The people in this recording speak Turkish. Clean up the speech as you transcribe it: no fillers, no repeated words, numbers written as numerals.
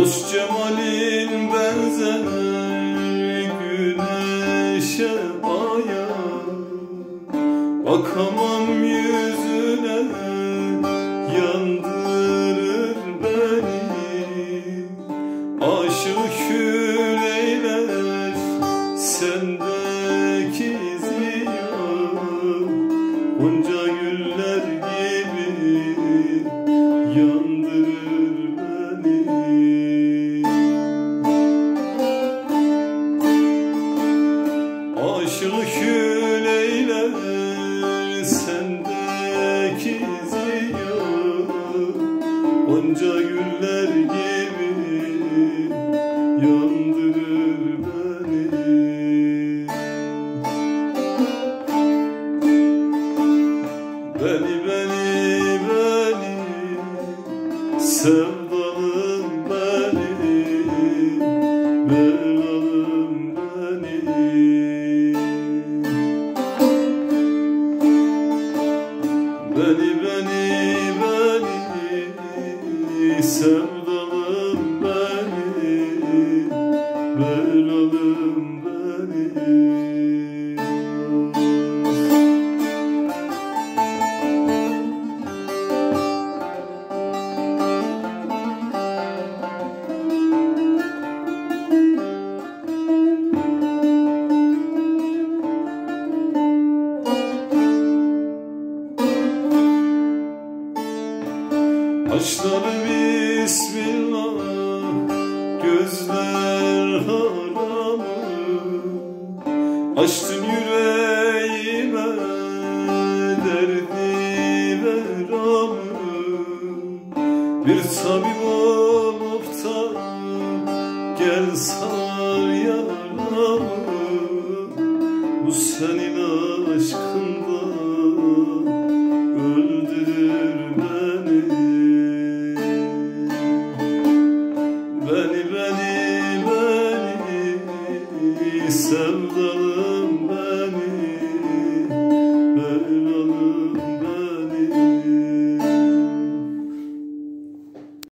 Hoş cemalin benzer güneşe aya, bakamam yüzüne yandırır beni. Aşık kül eyler sendeki ziya, gonca güller gibi yandırır beni. Aşık kül eyler sendeki ziya, gonca güller gibi yandırır beni. Beni, sevdalım beni, belalım beni. Beni, sevdalım beni, belalım beni. Kaşları bismillah, gözler haramı, açtın yüreğime derdi veramı. Bir tabip olup da gel sar yaramı, bu senin